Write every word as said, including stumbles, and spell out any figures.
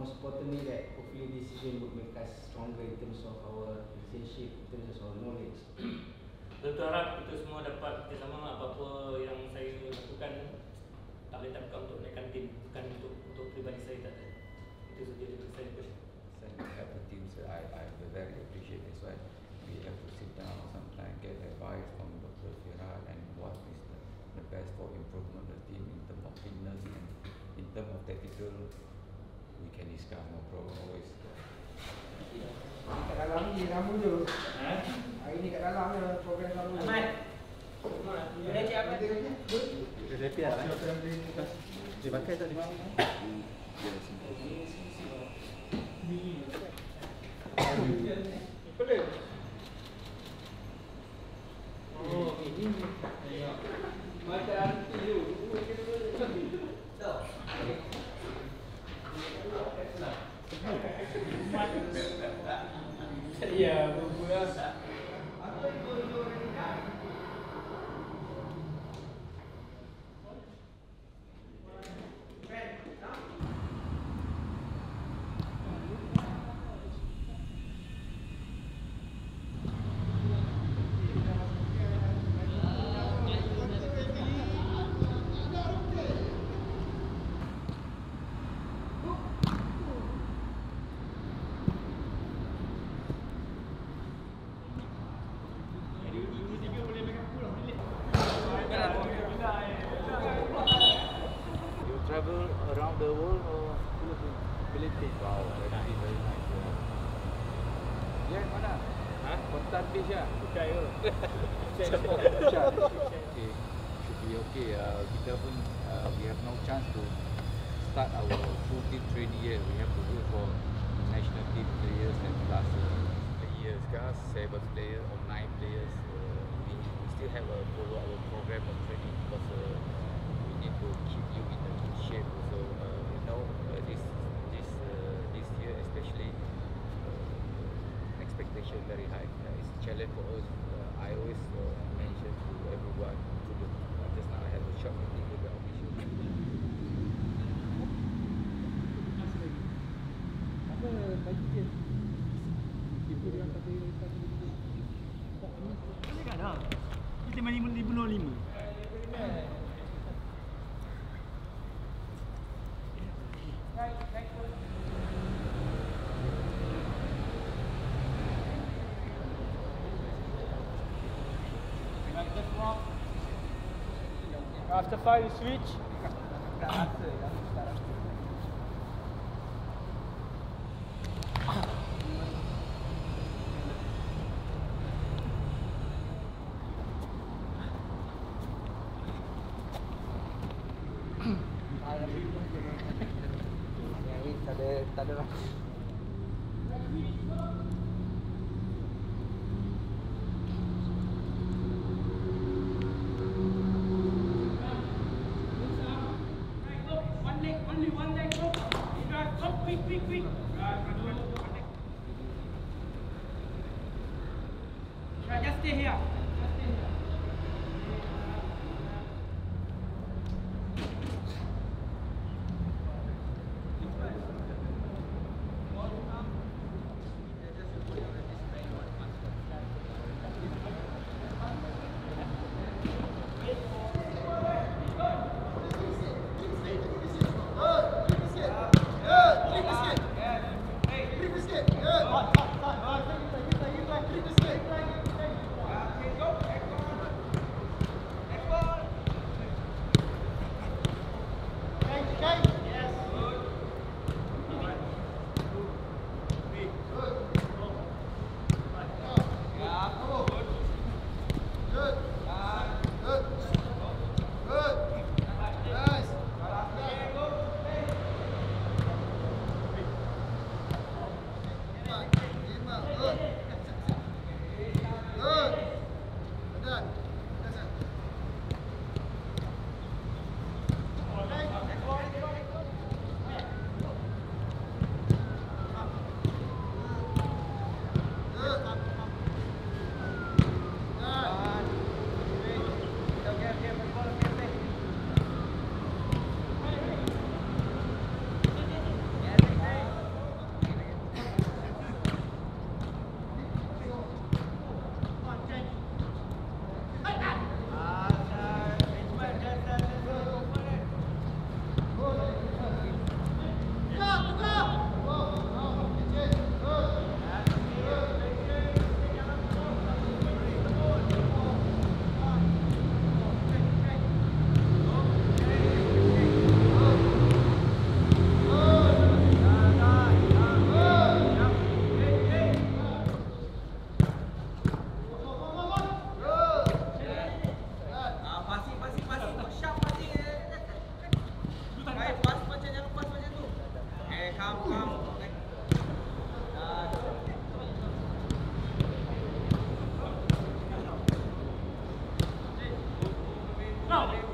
most importantly that hopefully this season would make us stronger in terms of our relationship, in terms of our knowledge. Betul, harap kita semua dapat bersama apa-apa yang saya lakukan tak boleh tak untuk naikkan tim, bukan untuk untuk pribadi saya tak ada. Itu saja dari saya. Saya have a team, so I I very appreciate this one. We have to sit down sometimes, get advice from Doctor Fira and what is the, the best for improvement of the team in terms of fitness and in terms of tactical. We can discuss, no problem always. Ini kat dalam ni ramu je. Ha? Hari ni kat dalam je program ramu. Ahmad. Boleh cik apa? Dia repair lah. Dia pakai tak ni? Dia simple. Boleh. Oh, ini. Macam nanti tu. Tak. Ya, berbuat. Apa itu itu travel around the world or Philippines? Wow, very very nice. Yeah, mana? Hah? Kontan beach ya? Bukan ke? Okay, should be okay. Uh, kita pun uh, we have no chance to start our full team training yet. We have to go for national team players and plus uh, a year sekarang seven players or nine players. Uh, we, we still have a follow our program of training because uh, we need to keep you in the shape. So uh, you know uh, this this uh, this year especially uh, expectation very high. Uh, it's a challenge for us. Uh, I always uh, mention to everyone. To the, uh, just now I have a short meeting with the officials. Apa bagi dia? Ibu dia kata dia kata dia. Boleh kan dah? Kita main lima ribu lima. After five, you switch. Tak ada, tak ada lah. Just stay here. Just stay here. No.